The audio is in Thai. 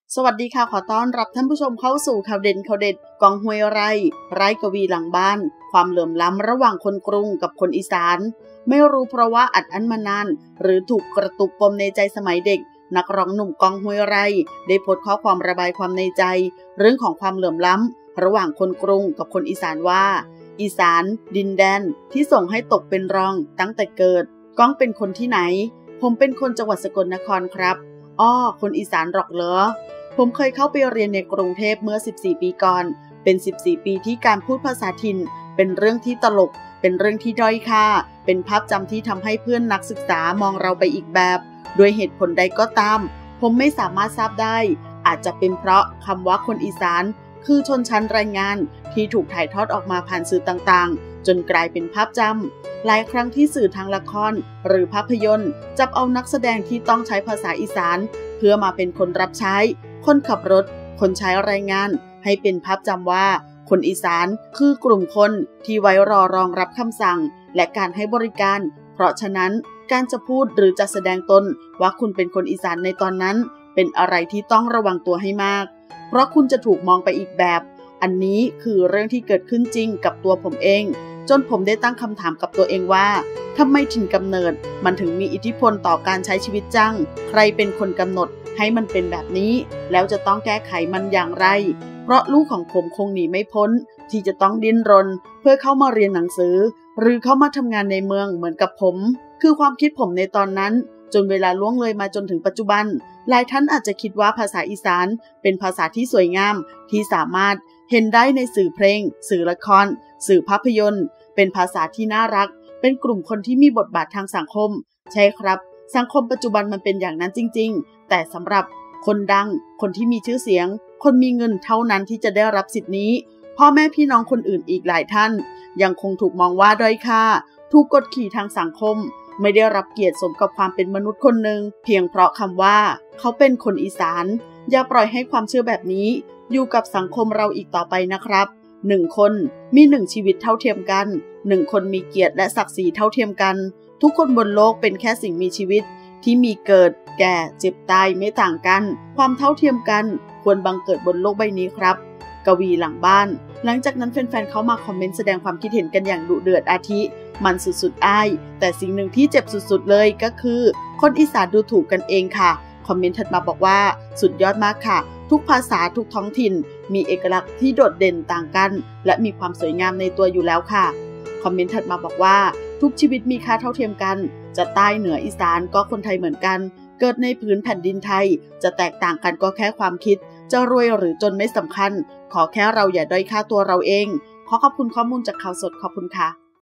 สวัสดีค่ะขอต้อนรับท่านผู้ชมเข้าสู่ข่าวเด่นข่าวเด็ดกองห้วยไร่กวีหลังบ้านความเหลื่อมล้ำระหว่างคนกรุงกับคนอีสานไม่รู้เพราะว่าอัดอั้นมานานหรือถูกกระตุกปมในใจสมัยเด็กนักร้องหนุ่มกองห้วยไร่ได้โพสต์ข้อความระบายความในใจเรื่องของความเหลื่อมล้ำระหว่างคนกรุงกับคนอีสานว่าอีสานดินแดนที่ส่งให้ตกเป็นรองตั้งแต่เกิดก้องเป็นคนที่ไหนผมเป็นคนจังหวัดสกลนครครับอ้อคนอีสานหรอกเหรอผมเคยเข้าไปเรียนในกรุงเทพเมื่อ14ปีก่อนเป็น14ปีที่การพูดภาษาถิ่นเป็นเรื่องที่ตลกเป็นเรื่องที่ด้อยค่าเป็นภาพจำที่ทำให้เพื่อนนักศึกษามองเราไปอีกแบบด้วยเหตุผลใดก็ตามผมไม่สามารถทราบได้อาจจะเป็นเพราะคำว่าคนอีสานคือชนชั้นแรงงานที่ถูกถ่ายทอดออกมาผ่านสื่อต่างๆจนกลายเป็นภาพจำหลายครั้งที่สื่อทางละครหรือภาพยนตร์จับเอานักแสดงที่ต้องใช้ภาษาอีสานเพื่อมาเป็นคนรับใช้คนขับรถคนใช้แรงงานให้เป็นภาพจำว่าคนอีสานคือกลุ่มคนที่ไว้รองรับคำสั่งและการให้บริการเพราะฉะนั้นการจะพูดหรือจะแสดงตนว่าคุณเป็นคนอีสานในตอนนั้นเป็นอะไรที่ต้องระวังตัวให้มากเพราะคุณจะถูกมองไปอีกแบบอันนี้คือเรื่องที่เกิดขึ้นจริงกับตัวผมเองจนผมได้ตั้งคำถามกับตัวเองว่าทำไมถิ่นกำเนิดมันถึงมีอิทธิพลต่อการใช้ชีวิตจังใครเป็นคนกำหนดให้มันเป็นแบบนี้แล้วจะต้องแก้ไขมันอย่างไรเพราะลูกของผมคงหนีไม่พ้นที่จะต้องดิ้นรนเพื่อเข้ามาเรียนหนังสือหรือเข้ามาทำงานในเมืองเหมือนกับผมคือความคิดผมในตอนนั้นจนเวลาล่วงเลยมาจนถึงปัจจุบันหลายท่านอาจจะคิดว่าภาษาอีสานเป็นภาษาที่สวยงามที่สามารถเห็นได้ในสื่อเพลงสื่อละครสื่อภาพยนตร์เป็นภาษาที่น่ารักเป็นกลุ่มคนที่มีบทบาททางสังคมใช่ครับสังคมปัจจุบันมันเป็นอย่างนั้นจริงๆแต่สำหรับคนดังคนที่มีชื่อเสียงคนมีเงินเท่านั้นที่จะได้รับสิทธินี้พ่อแม่พี่น้องคนอื่นอีกหลายท่านยังคงถูกมองว่าด้อยค่าถูกกดขี่ทางสังคมไม่ได้รับเกียรติสมกับความเป็นมนุษย์คนหนึ่งเพียงเพราะคำว่าเขาเป็นคนอีสานอย่าปล่อยให้ความเชื่อแบบนี้อยู่กับสังคมเราอีกต่อไปนะครับ1คนมี1ชีวิตเท่าเทียมกัน1คนมีเกียรติและศักดิ์ศรีเท่าเทียมกันทุกคนบนโลกเป็นแค่สิ่งมีชีวิตที่มีเกิดแก่เจ็บตายไม่ต่างกันความเท่าเทียมกันควรบังเกิดบนโลกใบนี้ครับกวีหลังบ้านหลังจากนั้นแฟนๆเขามาคอมเมนต์แสดงความคิดเห็นกันอย่างดุเดือดอาทิมันสุดๆอ้ายแต่สิ่งหนึ่งที่เจ็บสุดๆเลยก็คือคนอีสานดูถูกกันเองค่ะคอมเมนต์ถัดมาบอกว่าสุดยอดมากค่ะทุกภาษาทุกท้องถิ่นมีเอกลักษณ์ที่โดดเด่นต่างกันและมีความสวยงามในตัวอยู่แล้วค่ะคอมเมนต์ถัดมาบอกว่าทุกชีวิตมีค่าเท่าเทียมกันจะใต้เหนืออีสานก็คนไทยเหมือนกันเกิดในพื้นแผ่นดินไทยจะแตกต่างกันก็แค่ความคิดจะรวยหรือจนไม่สำคัญขอแค่เราอย่าด้อยค่าตัวเราเองขอขอบคุณข้อมูลจากข่าวสดขอบคุณค่ะ